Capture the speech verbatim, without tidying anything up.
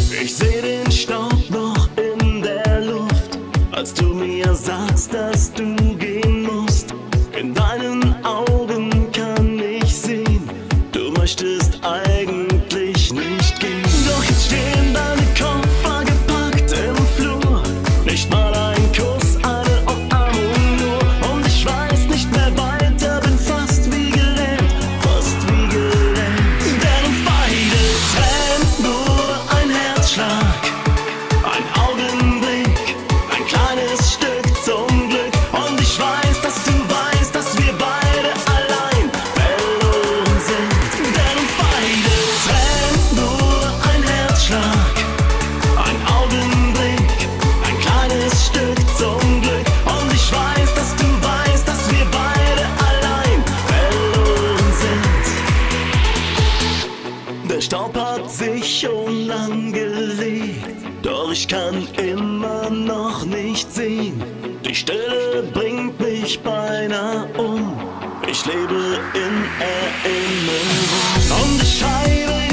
Ich seh den Staub noch in der Luft, als du mir sagst, dass du gehen musst. In deinen Augen kann ich sehen, du möchtest eigentlich nicht gehen. Doch jetzt stehen deine Koffer gepackt im Flur, nicht mal ein Kuss, eine Umarmung nur. Und ich weiß nicht mehr weiter, bin fast wie gelähmt, fast wie gelähmt. Denn uns beide trennt nur ein Herzschlag, ein Augenblick, ein kleines Stück zum Glück. Und ich weiß, dass du weißt, dass wir beide allein verloren sind. Denn uns beide trennt nur ein Herzschlag, ein Augenblick, ein kleines Stück zum Glück. Und ich weiß, dass du weißt, dass wir beide allein verloren sind. Der Staub hat sich schon angelegt, doch ich kann immer noch nicht sehen. Die Stille bringt mich beinahe um, ich lebe in Erinnerung. Und ich schreibe